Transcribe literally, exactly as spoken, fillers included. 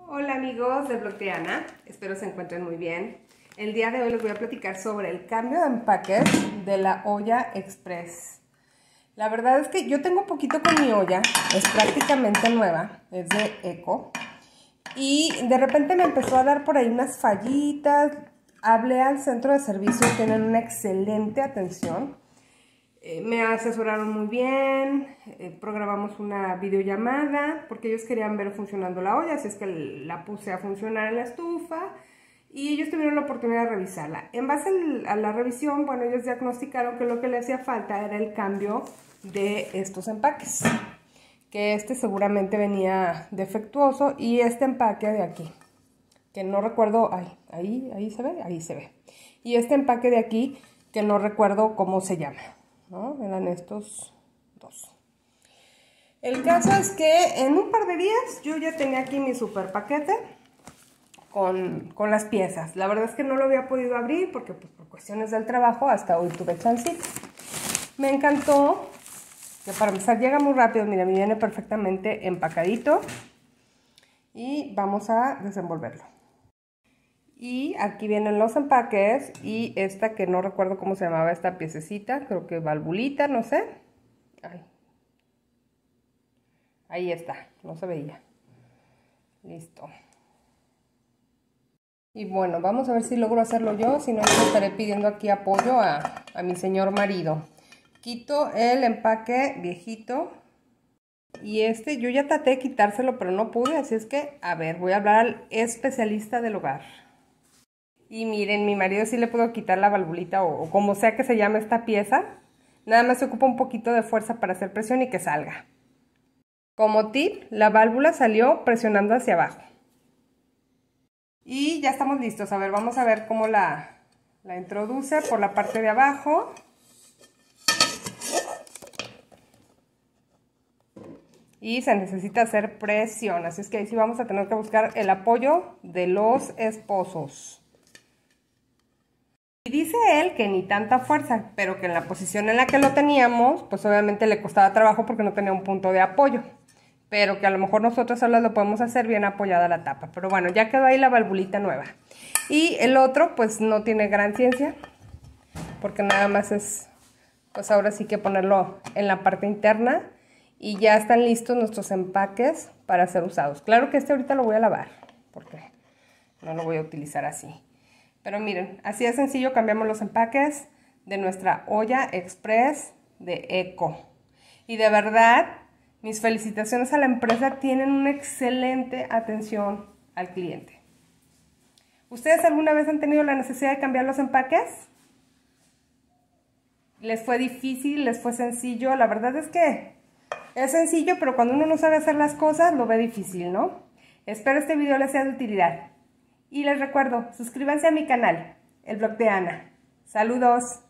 Hola amigos del blog de Ana, espero se encuentren muy bien. El día de hoy les voy a platicar sobre el cambio de empaques de la olla express. La verdad es que yo tengo un poquito con mi olla, es prácticamente nueva, es de Eco. Y de repente me empezó a dar por ahí unas fallitas. Hablé al centro de servicio, tienen una excelente atención. Eh, me asesoraron muy bien, eh, programamos una videollamada porque ellos querían ver funcionando la olla, así es que la puse a funcionar en la estufa y ellos tuvieron la oportunidad de revisarla. En base a la revisión, bueno, ellos diagnosticaron que lo que le hacía falta era el cambio de estos empaques, que este seguramente venía defectuoso y este empaque de aquí, que no recuerdo, ay, ahí, ahí se ve, ahí se ve, y este empaque de aquí que no recuerdo cómo se llama. ¿No? Eran estos dos. El caso es que en un par de días yo ya tenía aquí mi super paquete con, con las piezas. La verdad es que no lo había podido abrir porque pues, por cuestiones del trabajo hasta hoy tuve chancita. Me encantó que para empezar llega muy rápido. Mira, me viene perfectamente empacadito y vamos a desenvolverlo. Y aquí vienen los empaques y esta que no recuerdo cómo se llamaba esta piececita, creo que valvulita, no sé. Ay. Ahí está, no se veía. Listo. Y bueno, vamos a ver si logro hacerlo yo, si no, yo estaré pidiendo aquí apoyo a, a mi señor marido. Quito el empaque viejito. Y este yo ya traté de quitárselo, pero no pude, así es que, a ver, voy a hablar al especialista del hogar. Y miren, mi marido sí le puedo quitar la valvulita o, o como sea que se llame esta pieza. Nada más se ocupa un poquito de fuerza para hacer presión y que salga. Como tip, la válvula salió presionando hacia abajo. Y ya estamos listos. A ver, vamos a ver cómo la, la introduce por la parte de abajo. Y se necesita hacer presión. Así es que ahí sí vamos a tener que buscar el apoyo de los esposos. Y dice él que ni tanta fuerza, pero que en la posición en la que lo teníamos, pues obviamente le costaba trabajo porque no tenía un punto de apoyo. Pero que a lo mejor nosotros solos lo podemos hacer bien apoyada la tapa. Pero bueno, ya quedó ahí la valvulita nueva. Y el otro, pues no tiene gran ciencia, porque nada más es, pues ahora sí que ponerlo en la parte interna. Y ya están listos nuestros empaques para ser usados. Claro que este ahorita lo voy a lavar, porque no lo voy a utilizar así. Pero miren, así de sencillo cambiamos los empaques de nuestra olla express de Eco. Y de verdad, mis felicitaciones a la empresa, tienen una excelente atención al cliente. ¿Ustedes alguna vez han tenido la necesidad de cambiar los empaques? ¿Les fue difícil? ¿Les fue sencillo? La verdad es que es sencillo, pero cuando uno no sabe hacer las cosas, lo ve difícil, ¿no? Espero este video les sea de utilidad. Y les recuerdo, suscríbanse a mi canal, el blog de Ana. Saludos.